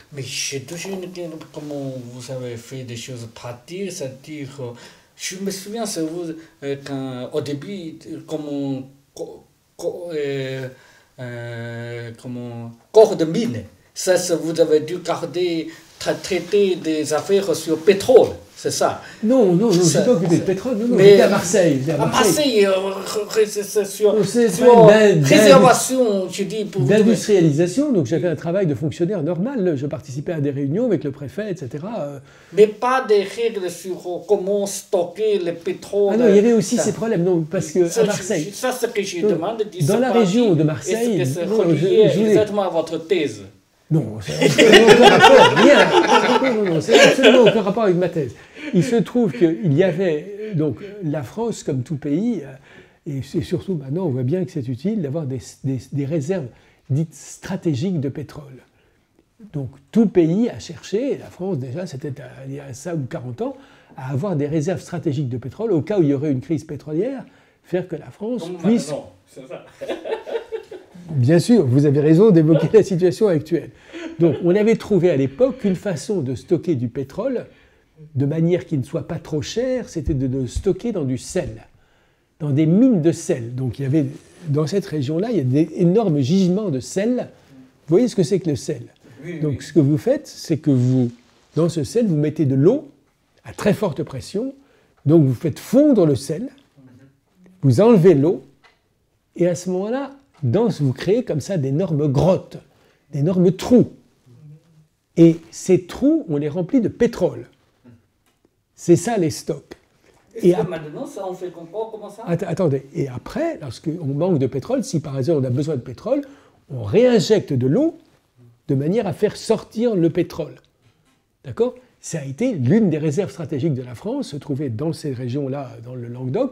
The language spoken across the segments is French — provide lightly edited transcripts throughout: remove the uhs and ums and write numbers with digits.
Mais j'ai toujours une idée de comment vous avez fait des choses pratiques, c'est-à-dire, je me souviens, c'est vous, quand, au début, comment, comment, corps de mine, vous avez dû garder, traiter des affaires sur pétrole, c'est ça. Non, non, non, je ne suis pas occupé de pétrole, non, non, j'étais à Marseille. À Marseille, c'est sur préservation, je dis, pour d'industrialisation, donc j'avais un travail de fonctionnaire normal, je participais à des réunions avec le préfet, etc. Mais pas des règles sur comment stocker le pétrole. Ah non, il y avait aussi ces problèmes, non, parce que à Marseille... Ça, c'est ce que je demande. Dans la région de Marseille... Est-ce que c'est relié exactement à votre thèse? Non, c'est absolument aucun rapport, rien. Non, non, c'est absolument aucun rapport avec ma thèse. Il se trouve qu'il y avait, donc, la France, comme tout pays, et c'est surtout maintenant, on voit bien que c'est utile d'avoir des réserves dites stratégiques de pétrole. Donc, tout pays a cherché, la France déjà, c'était il y a ça ou 40 ans, à avoir des réserves stratégiques de pétrole au cas où il y aurait une crise pétrolière, faire que la France puisse... Non, c'est ça. Bien sûr, vous avez raison d'évoquer la situation actuelle. Donc, on avait trouvé à l'époque une façon de stocker du pétrole de manière qu'il ne soit pas trop cher, c'était de le stocker dans du sel, dans des mines de sel. Donc, il y avait, dans cette région-là, il y a des énormes gisements de sel. Vous voyez ce que c'est que le sel? Oui, donc, ce que vous faites, c'est que vous, dans ce sel, vous mettez de l'eau à très forte pression. Donc, vous faites fondre le sel, vous enlevez l'eau, et à ce moment-là, vous créez comme ça d'énormes grottes, d'énormes trous. Et ces trous, on les remplit de pétrole. C'est ça les stocks. Et maintenant, ça, on fait comment ça? Attendez, et après, lorsqu'on manque de pétrole, si par hasard on a besoin de pétrole, on réinjecte de l'eau de manière à faire sortir le pétrole. D'accord? Ça a été l'une des réserves stratégiques de la France, se trouvait dans ces régions-là, dans le Languedoc,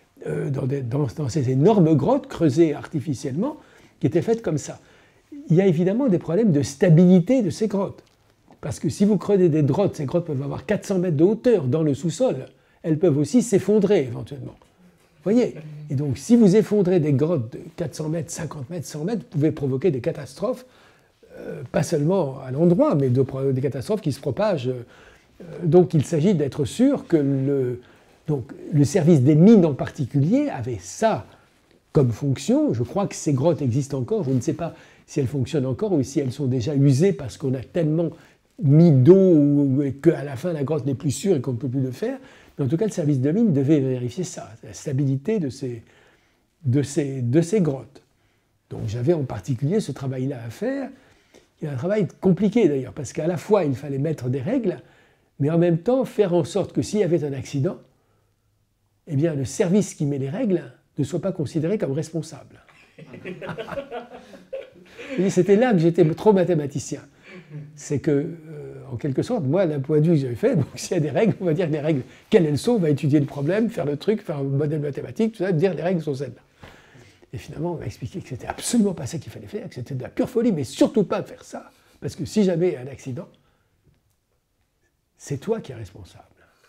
dans ces énormes grottes creusées artificiellement, qui étaient faites comme ça. Il y a évidemment des problèmes de stabilité de ces grottes. Parce que si vous creusez des grottes, ces grottes peuvent avoir 400 mètres de hauteur dans le sous-sol. Elles peuvent aussi s'effondrer éventuellement. Vous voyez? Et donc, si vous effondrez des grottes de 400 mètres, 50 mètres, 100 mètres, vous pouvez provoquer des catastrophes, pas seulement à l'endroit, mais des catastrophes qui se propagent. Donc, il s'agit d'être sûr que le service des mines en particulier avait ça comme fonction. Je crois que ces grottes existent encore. Je ne sais pas si elles fonctionnent encore ou si elles sont déjà usées parce qu'on a tellement mis d'eau qu'à la fin la grotte n'est plus sûre et qu'on ne peut plus le faire. Mais en tout cas, le service de mine devait vérifier ça, la stabilité de ces grottes. Donc j'avais en particulier ce travail-là à faire. Il y a un travail compliqué d'ailleurs, parce qu'à la fois il fallait mettre des règles, mais en même temps faire en sorte que s'il y avait un accident, eh bien le service qui met les règles ne soit pas considéré comme responsable. C'était là que j'étais trop mathématicien. C'est que, en quelque sorte, moi, d'un point de vue que j'avais fait, donc s'il y a des règles, on va dire les règles, quelles elles sont, on va étudier le problème, faire le truc, faire un modèle mathématique, tout ça, dire les règles sont celles-là. Et finalement, on m'a expliqué que c'était absolument pas ça qu'il fallait faire, que c'était de la pure folie, mais surtout pas de faire ça, parce que si jamais il y a un accident, c'est toi qui es responsable.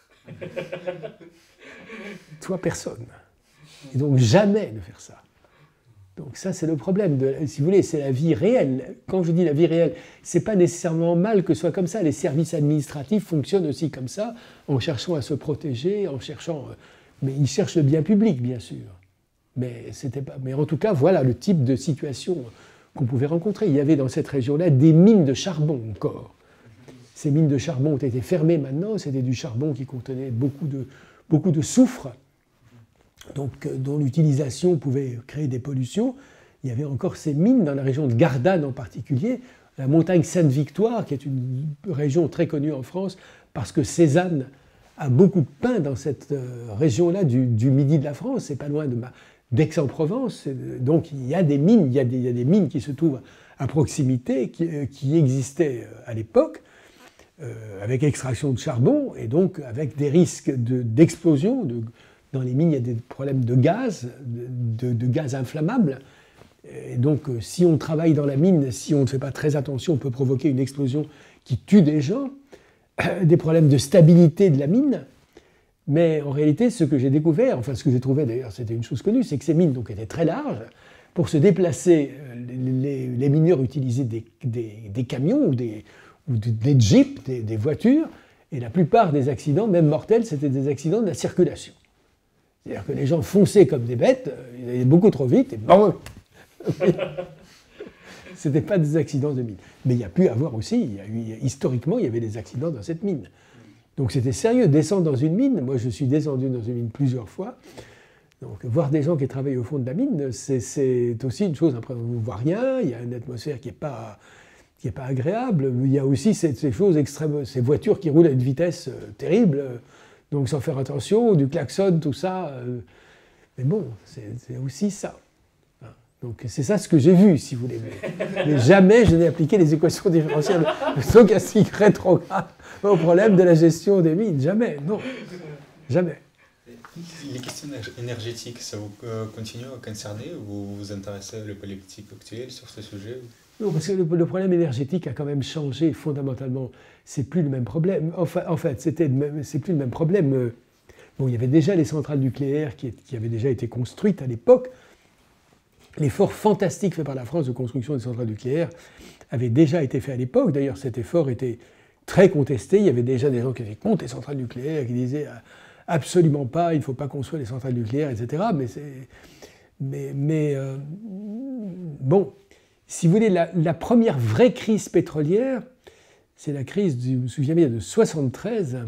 Toi, personne. Et donc, jamais de faire ça. Donc ça, c'est le problème. Si vous voulez, c'est la vie réelle. Quand je dis la vie réelle, c'est pas nécessairement mal que ce soit comme ça. Les services administratifs fonctionnent aussi comme ça, en cherchant à se protéger, en cherchant... Mais ils cherchent le bien public, bien sûr. Mais en tout cas, voilà le type de situation qu'on pouvait rencontrer. Il y avait dans cette région-là des mines de charbon encore. Ces mines de charbon ont été fermées maintenant. C'était du charbon qui contenait beaucoup de soufre, donc, dont l'utilisation pouvait créer des pollutions. Il y avait encore ces mines dans la région de Gardanne en particulier, la montagne Sainte-Victoire, qui est une région très connue en France, parce que Cézanne a beaucoup peint dans cette région-là du midi de la France, c'est pas loin d'Aix-en-Provence. Donc il y a des mines, il y a des mines qui se trouvent à proximité, qui existaient à l'époque, avec extraction de charbon, et donc avec des risques d'explosion. Dans les mines, il y a des problèmes de gaz, de gaz inflammable. Et donc, si on travaille dans la mine, si on ne fait pas très attention, on peut provoquer une explosion qui tue des gens. Des problèmes de stabilité de la mine. Mais en réalité, ce que j'ai découvert, enfin ce que j'ai trouvé d'ailleurs, c'était une chose connue, c'est que ces mines donc, étaient très larges. Pour se déplacer, les mineurs utilisaient des camions ou des jeeps, des voitures, et la plupart des accidents, même mortels, c'était des accidents de la circulation. C'est-à-dire que les gens fonçaient comme des bêtes, ils allaient beaucoup trop vite, et bon, ce n'étaient pas des accidents de mine. Mais il y a pu avoir aussi, historiquement, il y avait des accidents dans cette mine. Donc c'était sérieux, descendre dans une mine, moi je suis descendu dans une mine plusieurs fois, donc voir des gens qui travaillent au fond de la mine, c'est aussi une chose, après on ne voit rien, il y a une atmosphère qui n'est pas agréable, il y a aussi ces choses extrêmes, ces voitures qui roulent à une vitesse terrible, donc sans faire attention, du klaxon, tout ça, mais bon, c'est aussi ça. Donc c'est ça ce que j'ai vu, si vous voulez. Mais jamais je n'ai appliqué les équations différentielles stochastiques rétrogrades au problème de la gestion des mines. Jamais, non. Jamais. Les questions énergétiques, ça vous continue à concerner ou vous vous intéressez à la politique actuelle sur ce sujet? Non, parce que le problème énergétique a quand même changé fondamentalement. C'est plus le même problème. Enfin, en fait, c'est plus le même problème. Bon, il y avait déjà les centrales nucléaires qui avaient déjà été construites à l'époque. L'effort fantastique fait par la France de construction des centrales nucléaires avait déjà été fait à l'époque. D'ailleurs, cet effort était très contesté. Il y avait déjà des gens qui étaient contre les centrales nucléaires, qui disaient absolument pas, il ne faut pas construire les centrales nucléaires, etc. Bon, si vous voulez, la première vraie crise pétrolière, c'est la crise, je me souviens bien, de 1973.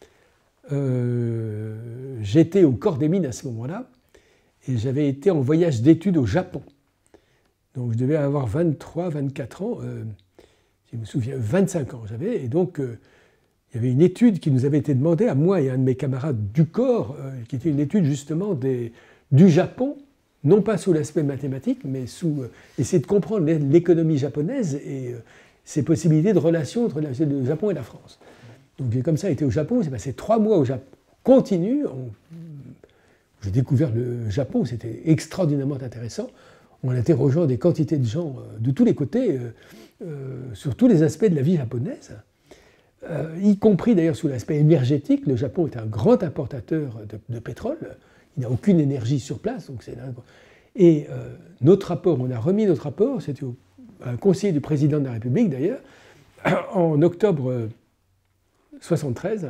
J'étais au corps des mines à ce moment-là. Et j'avais été en voyage d'études au Japon. Donc je devais avoir 23, 24 ans, je me souviens, 25 ans j'avais. Et donc il y avait une étude qui nous avait été demandée à moi et à un de mes camarades du corps, qui était une étude justement du Japon, non pas sous l'aspect mathématique, mais sous essayer de comprendre l'économie japonaise et ses possibilités de relation entre le Japon et la France. Donc j'ai comme ça été au Japon, j'ai passé 3 mois au Japon continu. J'ai découvert le Japon, c'était extraordinairement intéressant, en interrogeant des quantités de gens de tous les côtés, sur tous les aspects de la vie japonaise, y compris d'ailleurs sous l'aspect énergétique. Le Japon est un grand importateur de pétrole, il n'a aucune énergie sur place, donc c'est et notre rapport, on a remis notre rapport, c'était un conseiller du président de la République d'ailleurs, en octobre 1973.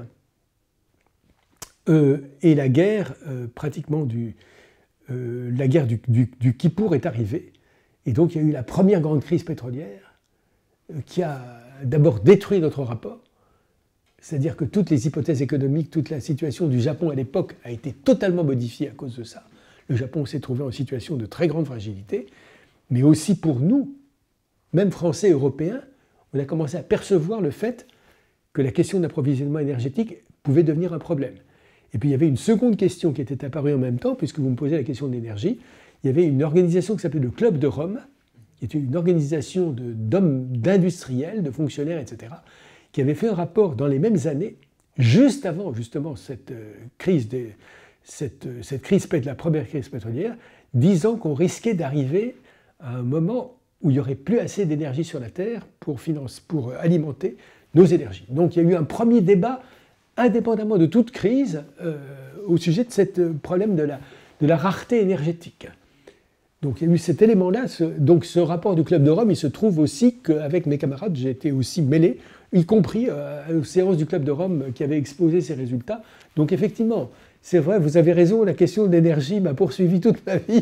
Et la guerre, pratiquement la guerre du Kippour est arrivée. Et donc il y a eu la première grande crise pétrolière qui a d'abord détruit notre rapport. C'est-à-dire que toutes les hypothèses économiques, toute la situation du Japon à l'époque a été totalement modifiée à cause de ça. Le Japon s'est trouvé en situation de très grande fragilité, mais aussi pour nous, même Français et Européens, on a commencé à percevoir le fait que la question d'approvisionnement énergétique pouvait devenir un problème. Et puis il y avait une seconde question qui était apparue en même temps, puisque vous me posez la question de l'énergie. Il y avait une organisation qui s'appelait le Club de Rome, qui était une organisation d'industriels, de fonctionnaires, etc., qui avait fait un rapport dans les mêmes années, juste avant justement cette crise de la première crise pétrolière, disant qu'on risquait d'arriver à un moment où il n'y aurait plus assez d'énergie sur la Terre pour alimenter nos énergies. Donc il y a eu un premier débat indépendamment de toute crise, au sujet de ce problème de la rareté énergétique. Donc il y a eu cet élément-là. Donc ce rapport du Club de Rome, il se trouve aussi qu'avec mes camarades, j'ai été aussi mêlé, y compris aux séances du Club de Rome qui avait exposé ces résultats. Donc effectivement, c'est vrai, vous avez raison, la question de l'énergie m'a poursuivi toute ma vie.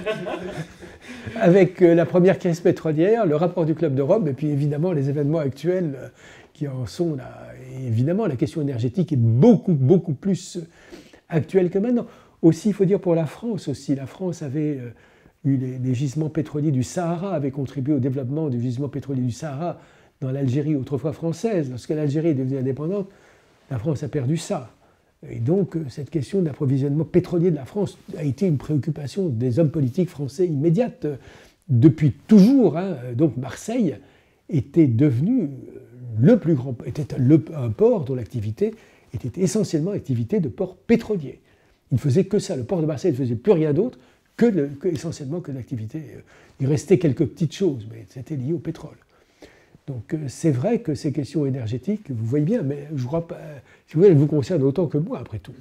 Avec la première crise pétrolière, le rapport du Club de Rome, et puis évidemment les événements actuels qui en sont là. Et évidemment, la question énergétique est beaucoup, beaucoup plus actuelle que maintenant. Aussi, il faut dire pour la France aussi. La France avait eu les gisements pétroliers du Sahara, avait contribué au développement du gisement pétrolier du Sahara dans l'Algérie autrefois française. Lorsque l'Algérie est devenue indépendante, la France a perdu ça. Et donc, cette question d'approvisionnement pétrolier de la France a été une préoccupation des hommes politiques français immédiate depuis toujours. Hein. Donc, Marseille était devenu un port dont l'activité était essentiellement l'activité de port pétrolier. Il ne faisait que ça. Le port de Marseille ne faisait plus rien d'autre essentiellement que l'activité. Il restait quelques petites choses, mais c'était lié au pétrole. Donc c'est vrai que ces questions énergétiques, vous voyez bien, mais je crois pas, si vous voulez, elles vous concernent autant que moi, après tout.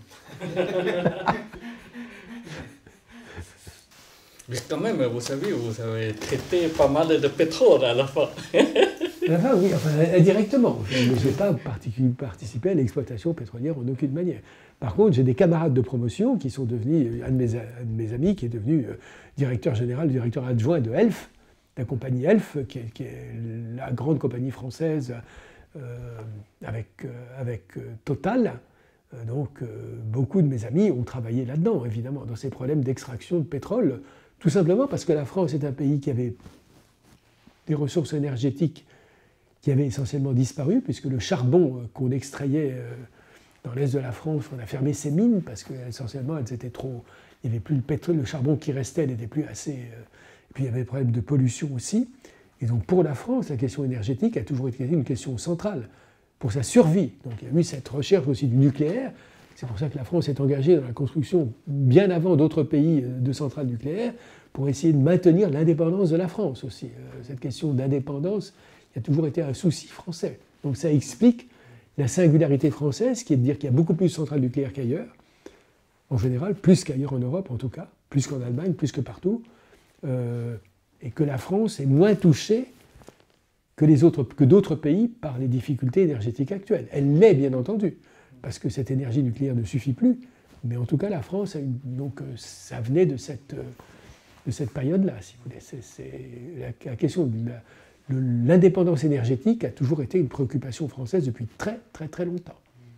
Mais quand même, vous savez, vous avez traité pas mal de pétrole à la fin. Enfin, oui, enfin, indirectement. Je n'ai pas participé à l'exploitation pétrolière en aucune manière. Par contre, j'ai des camarades de promotion qui sont devenus, un de mes amis qui est devenu directeur général, directeur adjoint de Elf, la compagnie Elf, qui est la grande compagnie française avec Total. Donc, beaucoup de mes amis ont travaillé là-dedans, évidemment, dans ces problèmes d'extraction de pétrole, tout simplement parce que la France est un pays qui avait des ressources énergétiques qui avaient essentiellement disparu, puisque le charbon qu'on extrayait dans l'est de la France, on a fermé ces mines, parce qu'essentiellement, elles étaient trop... Il n'y avait plus le pétrole, le charbon qui restait n'était plus assez... Et puis il y avait des problèmes de pollution aussi. Et donc pour la France, la question énergétique a toujours été une question centrale pour sa survie. Donc il y a eu cette recherche aussi du nucléaire. C'est pour ça que la France est engagée dans la construction, bien avant d'autres pays, de centrales nucléaires, pour essayer de maintenir l'indépendance de la France aussi. Cette question d'indépendance, il y a toujours été un souci français. Donc ça explique la singularité française, qui est de dire qu'il y a beaucoup plus de centrales nucléaires qu'ailleurs, en général, plus qu'ailleurs en Europe en tout cas, plus qu'en Allemagne, plus que partout, et que la France est moins touchée que d'autres pays par les difficultés énergétiques actuelles. Elle l'est bien entendu, parce que cette énergie nucléaire ne suffit plus, mais en tout cas la France, donc ça venait de cette période-là, si vous voulez. C'est la question de l'indépendance énergétique a toujours été une préoccupation française depuis très très très longtemps.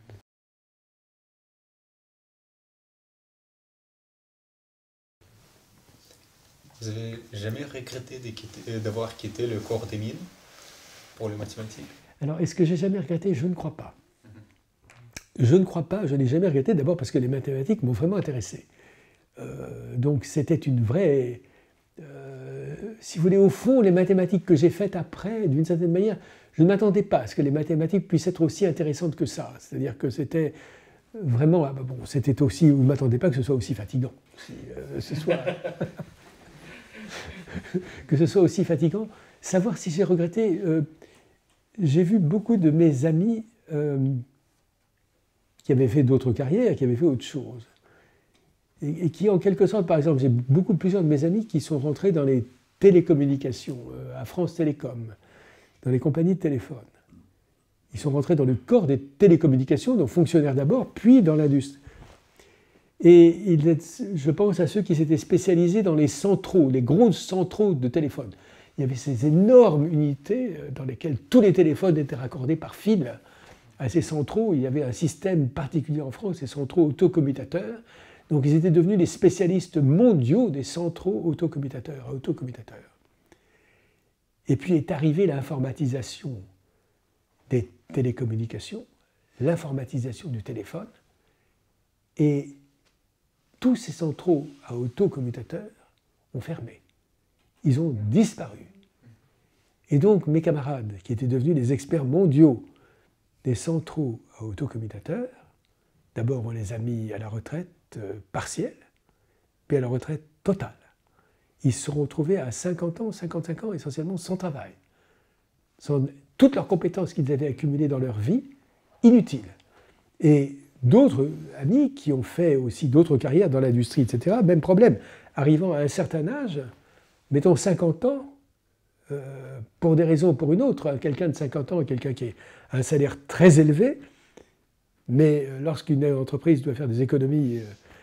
Vous n'avez jamais regretté d'avoir quitté le corps des mines pour les mathématiques? Alors, est-ce que j'ai jamais regretté? Je ne crois pas. Je ne crois pas, je n'ai jamais regretté, d'abord parce que les mathématiques m'ont vraiment intéressé. Donc c'était une vraie... si vous voulez, au fond, les mathématiques que j'ai faites après, d'une certaine manière, je ne m'attendais pas à ce que les mathématiques puissent être aussi intéressantes que ça. C'est-à-dire que c'était vraiment... bon, c'était aussi... Je ne m'attendais pas que ce soit aussi fatigant. Que ce soit aussi fatigant. Savoir si j'ai regretté... j'ai vu beaucoup de mes amis qui avaient fait d'autres carrières, qui avaient fait autre chose. Et qui, en quelque sorte, par exemple, j'ai plusieurs de mes amis qui sont rentrés dans les télécommunications, à France Télécom, dans les compagnies de téléphone. Ils sont rentrés dans le corps des télécommunications, donc fonctionnaires d'abord, puis dans l'industrie. Et je pense à ceux qui s'étaient spécialisés dans les centraux, les gros centraux de téléphone. Il y avait ces énormes unités dans lesquelles tous les téléphones étaient raccordés par fil à ces centraux. Il y avait un système particulier en France, ces centraux autocommutateurs. Donc ils étaient devenus les spécialistes mondiaux des centraux autocommutateurs. Et puis est arrivée l'informatisation des télécommunications, l'informatisation du téléphone, et tous ces centraux à autocommutateurs ont fermé. Ils ont disparu. Et donc mes camarades, qui étaient devenus les experts mondiaux des centraux à autocommutateurs, d'abord on les a mis à la retraite partielle, puis à la retraite totale. Ils se sont retrouvés à 50 ans, 55 ans, essentiellement sans travail. Sans toutes leurs compétences qu'ils avaient accumulées dans leur vie, inutiles. Et d'autres amis qui ont fait aussi d'autres carrières dans l'industrie, etc., même problème. Arrivant à un certain âge, mettons 50 ans, pour des raisons ou pour une autre, quelqu'un de 50 ans est quelqu'un qui a un salaire très élevé, mais lorsqu'une entreprise doit faire des économies,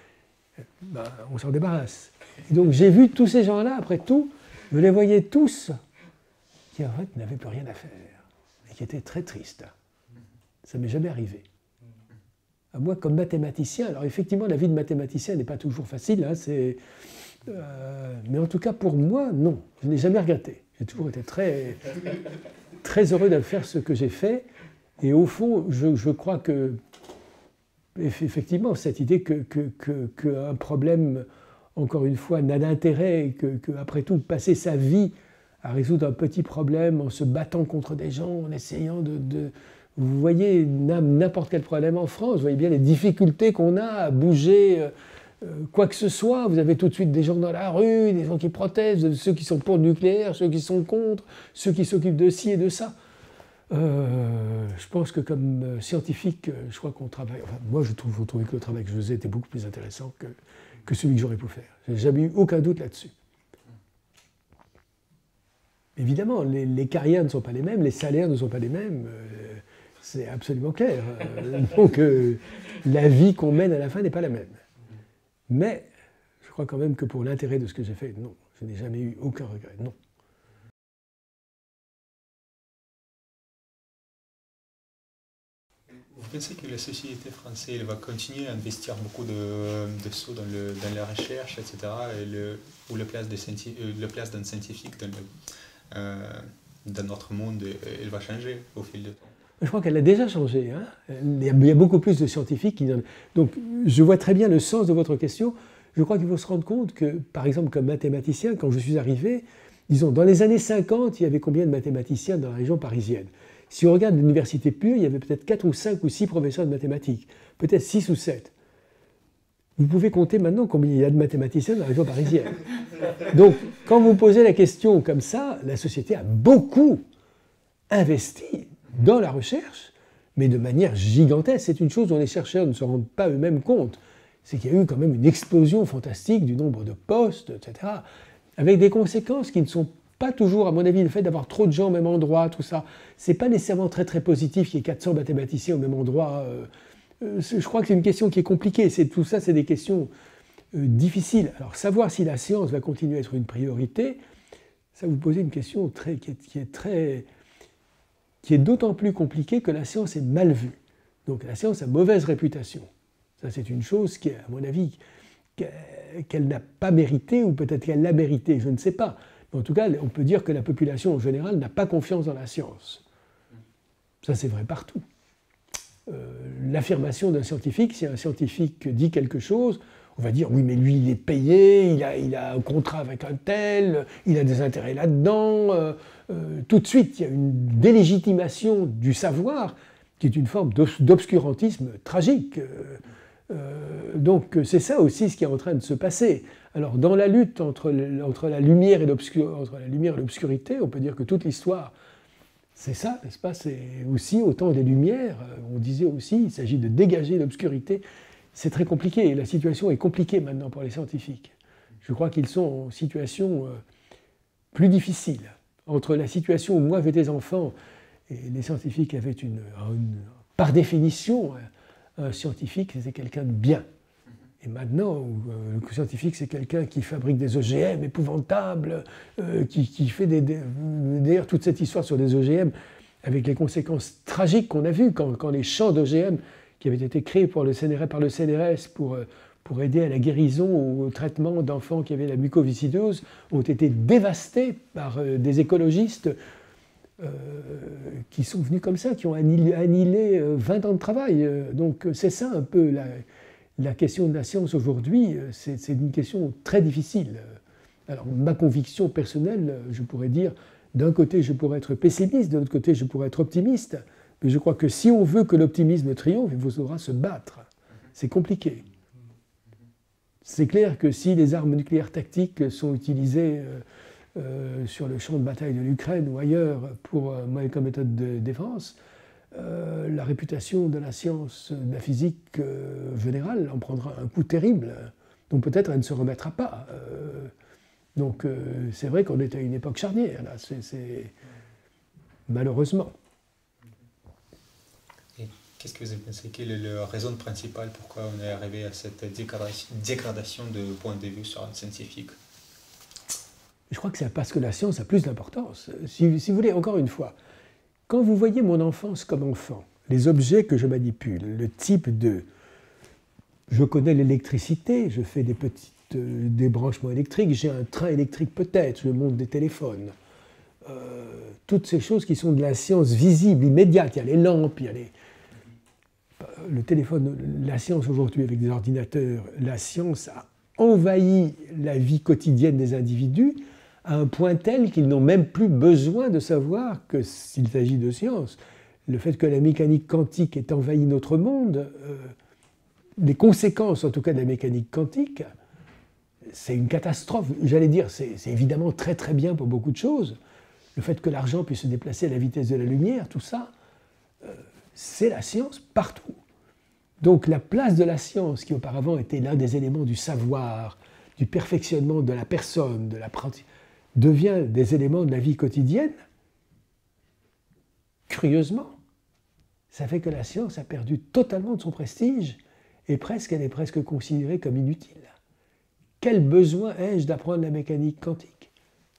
on s'en débarrasse. Et donc j'ai vu tous ces gens-là, après tout, je les voyais tous, qui en fait n'avaient plus rien à faire, et qui étaient très tristes. Ça ne m'est jamais arrivé. À moi, comme mathématicien, alors effectivement, la vie de mathématicien n'est pas toujours facile, hein, mais en tout cas, pour moi, non. Je n'ai jamais regretté. J'ai toujours été très, très heureux de faire ce que j'ai fait. Et au fond, je crois que, effectivement, cette idée qu'un problème, encore une fois, n'a d'intérêt, qu'après tout, passer sa vie à résoudre un petit problème en se battant contre des gens, en essayant de vous voyez n'importe quel problème en France, vous voyez bien les difficultés qu'on a à bouger quoi que ce soit. Vous avez tout de suite des gens dans la rue, des gens qui protestent, ceux qui sont pour le nucléaire, ceux qui sont contre, ceux qui s'occupent de ci et de ça. Je pense que comme scientifique, je crois qu'on travaille... Enfin, moi, je trouve que le travail que je faisais était beaucoup plus intéressant que celui que j'aurais pu faire. Je n'ai jamais eu aucun doute là-dessus. Évidemment, les carrières ne sont pas les mêmes, les salaires ne sont pas les mêmes, c'est absolument clair. Donc, la vie qu'on mène à la fin n'est pas la même. Mais je crois quand même que pour l'intérêt de ce que j'ai fait, non, je n'ai jamais eu aucun regret, non. Vous pensez que la société française va continuer à investir beaucoup de sous dans la recherche, etc., ou la place d'un scientifique dans notre monde, elle va changer au fil du temps? Je crois qu'elle a déjà changé. Hein. Il y a beaucoup plus de scientifiques qui... Donc, je vois très bien le sens de votre question. Je crois qu'il faut se rendre compte que, par exemple, comme mathématicien, quand je suis arrivé, disons, dans les années 50, il y avait combien de mathématiciens dans la région parisienne? Si on regarde l'université pure, il y avait peut-être 4 ou 5 ou 6 professeurs de mathématiques, peut-être 6 ou 7. Vous pouvez compter maintenant combien il y a de mathématiciens dans la région parisienne. Donc, quand vous posez la question comme ça, la société a beaucoup investi dans la recherche, mais de manière gigantesque. C'est une chose dont les chercheurs ne se rendent pas eux-mêmes compte. C'est qu'il y a eu quand même une explosion fantastique du nombre de postes, etc., avec des conséquences qui ne sont pas toujours, à mon avis, le fait d'avoir trop de gens au même endroit, tout ça. C'est pas nécessairement très très positif qu'il y ait 400 mathématiciens au même endroit. Je crois que c'est une question qui est compliquée. Tout ça, c'est des questions difficiles. Alors, savoir si la science va continuer à être une priorité, ça vous pose une question qui est d'autant plus compliquée que la science est mal vue. Donc la science a mauvaise réputation. Ça, c'est une chose qui, à mon avis, qu'elle n'a pas méritée, ou peut-être qu'elle l'a méritée, je ne sais pas. Mais en tout cas, on peut dire que la population en général n'a pas confiance dans la science. Ça, c'est vrai partout. L'affirmation d'un scientifique, si un scientifique dit quelque chose, on va dire, oui, mais lui, il est payé, il a un contrat avec un tel, il a des intérêts là-dedans. Tout de suite, il y a une délégitimation du savoir qui est une forme d'obscurantisme tragique. Donc c'est ça aussi ce qui est en train de se passer. Alors dans la lutte entre la lumière et l'obscurité, on peut dire que toute l'histoire, c'est ça, n'est-ce pas? C'est aussi autant des lumières. On disait aussi, il s'agit de dégager l'obscurité. C'est très compliqué, et la situation est compliquée maintenant pour les scientifiques. Je crois qu'ils sont en situation plus difficile. Entre la situation où moi j'étais des enfants, et les scientifiques avaient par définition, un scientifique c'était quelqu'un de bien. Et maintenant, le scientifique c'est quelqu'un qui fabrique des OGM épouvantables, qui fait d'ailleurs toute cette histoire sur des OGM avec les conséquences tragiques qu'on a vues quand les champs d'OGM qui avaient été créés par le CNRS pour aider à la guérison ou au traitement d'enfants qui avaient la mucoviscidose, ont été dévastés par des écologistes qui sont venus comme ça, qui ont annihilé 20 ans de travail. Donc c'est ça un peu la question de la science aujourd'hui, c'est une question très difficile. Alors ma conviction personnelle, je pourrais dire, d'un côté je pourrais être pessimiste, de l'autre côté je pourrais être optimiste, mais je crois que si on veut que l'optimisme triomphe, il faudra se battre. C'est compliqué. C'est clair que si les armes nucléaires tactiques sont utilisées sur le champ de bataille de l'Ukraine ou ailleurs comme méthode de défense, la réputation de la science, de la physique générale en prendra un coup terrible. Donc peut-être elle ne se remettra pas. Donc c'est vrai qu'on est à une époque charnière, là. C'est malheureusement. Qu'est-ce que vous pensez? Quelle est la raison principale pourquoi on est arrivé à cette dégradation de point de vue sur un scientifique? Je crois que c'est parce que la science a plus d'importance. Si vous voulez, encore une fois, quand vous voyez mon enfance comme enfant, les objets que je manipule, le type de... Je connais l'électricité, je fais des petits débranchements électriques, j'ai un train électrique peut-être, je monte des téléphones. Toutes ces choses qui sont de la science visible, immédiate, il y a les lampes, il y a le téléphone, la science aujourd'hui avec des ordinateurs, la science a envahi la vie quotidienne des individus à un point tel qu'ils n'ont même plus besoin de savoir que s'il s'agit de science. Le fait que la mécanique quantique ait envahi notre monde, les conséquences en tout cas de la mécanique quantique, c'est une catastrophe. J'allais dire, c'est évidemment très très bien pour beaucoup de choses. Le fait que l'argent puisse se déplacer à la vitesse de la lumière, tout ça, c'est la science partout. Donc la place de la science, qui auparavant était l'un des éléments du savoir, du perfectionnement de la personne, devient des éléments de la vie quotidienne, curieusement, ça fait que la science a perdu totalement de son prestige et elle est presque considérée comme inutile. Quel besoin ai-je d'apprendre la mécanique quantique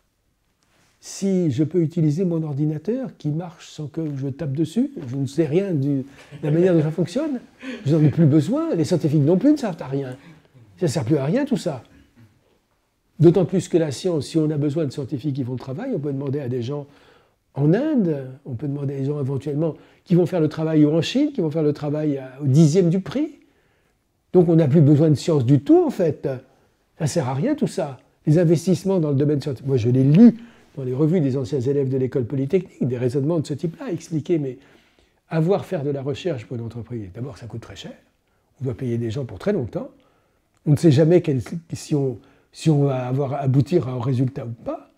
si je peux utiliser mon ordinateur qui marche sans que je tape dessus? Je ne sais rien de la manière dont ça fonctionne. Je n'en ai plus besoin. Les scientifiques non plus ne servent à rien. Ça ne sert plus à rien tout ça. D'autant plus que la science, si on a besoin de scientifiques qui font le travail, on peut demander à des gens en Inde, on peut demander à des gens éventuellement qui vont faire le travail ou en Chine, qui vont faire le travail au 10e du prix. Donc on n'a plus besoin de science du tout en fait. Ça ne sert à rien tout ça. Les investissements dans le domaine scientifique, moi je l'ai lu dans les revues des anciens élèves de l'école polytechnique, des raisonnements de ce type-là, expliquer, mais faire de la recherche pour une entreprise, d'abord ça coûte très cher, on doit payer des gens pour très longtemps, on ne sait jamais si on va aboutir à un résultat ou pas.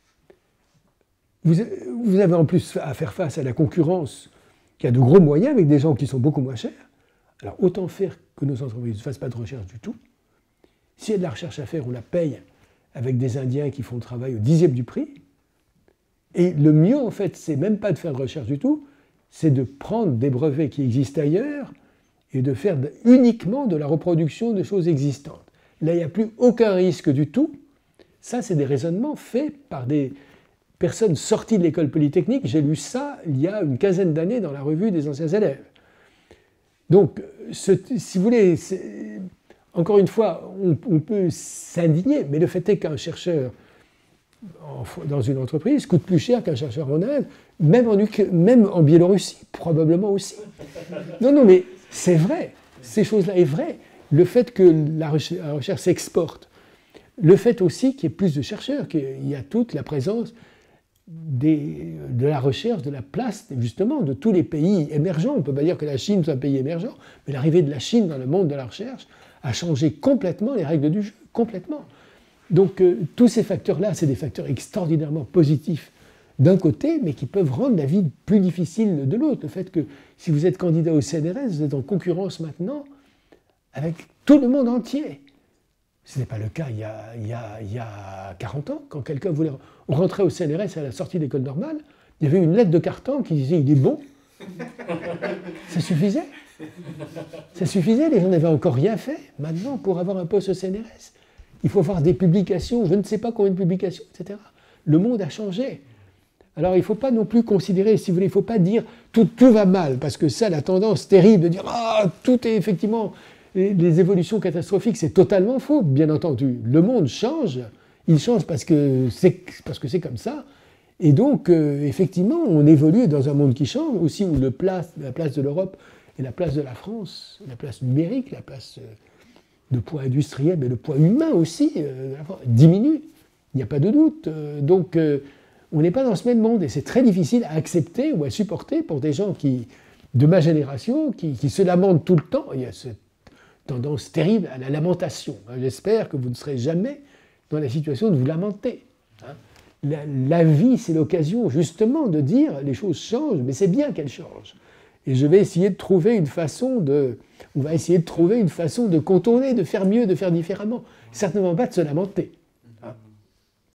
Vous avez en plus à faire face à la concurrence qui a de gros moyens avec des gens qui sont beaucoup moins chers. Alors autant faire que nos entreprises ne fassent pas de recherche du tout. S'il y a de la recherche à faire, on la paye avec des Indiens qui font le travail au 10e du prix. Et le mieux, en fait, c'est même pas de faire de recherche du tout, c'est de prendre des brevets qui existent ailleurs et de faire uniquement de la reproduction de choses existantes. Là, il n'y a plus aucun risque du tout. Ça, c'est des raisonnements faits par des personnes sorties de l'école polytechnique. J'ai lu ça il y a une quinzaine d'années dans la revue des anciens élèves. Donc, si vous voulez, encore une fois, on peut s'indigner, mais le fait est qu'un chercheur dans une entreprise coûte plus cher qu'un chercheur en Inde, même en Biélorussie, probablement aussi. Non, mais c'est vrai, ces choses-là est vrai. Le fait que la recherche s'exporte, le fait aussi qu'il y ait plus de chercheurs, qu'il y a toute la présence de la recherche, de la place, justement, de tous les pays émergents. On ne peut pas dire que la Chine soit un pays émergent, mais l'arrivée de la Chine dans le monde de la recherche a changé complètement les règles du jeu, complètement. Donc tous ces facteurs-là, c'est des facteurs extraordinairement positifs d'un côté, mais qui peuvent rendre la vie plus difficile de l'autre. Le fait que si vous êtes candidat au CNRS, vous êtes en concurrence maintenant avec tout le monde entier. Ce n'est pas le cas il y a 40 ans, quand quelqu'un voulait... On rentrait au CNRS à la sortie de l'école normale, il y avait une lettre de carton qui disait « il est bon ». Ça suffisait. Ça suffisait, les gens n'avaient encore rien fait. Maintenant, pour avoir un poste au CNRS, il faut avoir des publications, je ne sais pas combien de publications, etc. Le monde a changé. Alors il ne faut pas non plus considérer, si vous voulez, il ne faut pas dire tout va mal, parce que ça, la tendance terrible de dire « ah, tout est effectivement... » Les évolutions catastrophiques, c'est totalement faux, bien entendu. Le monde change, il change parce que c'est comme ça. Et donc, effectivement, on évolue dans un monde qui change, aussi où la place de l'Europe et la place de la France, la place numérique, la place de poids industriel, mais le poids humain aussi, diminue. Il n'y a pas de doute. Donc, on n'est pas dans ce même monde, et c'est très difficile à accepter ou à supporter pour des gens de ma génération qui se lamentent tout le temps. Il y a cette tendance terrible à la lamentation. J'espère que vous ne serez jamais dans la situation de vous lamenter. La vie, c'est l'occasion justement de dire les choses changent, mais c'est bien qu'elles changent. Et je vais essayer de trouver une façon on va essayer de trouver une façon de contourner, de faire mieux, de faire différemment. Certainement pas de se lamenter.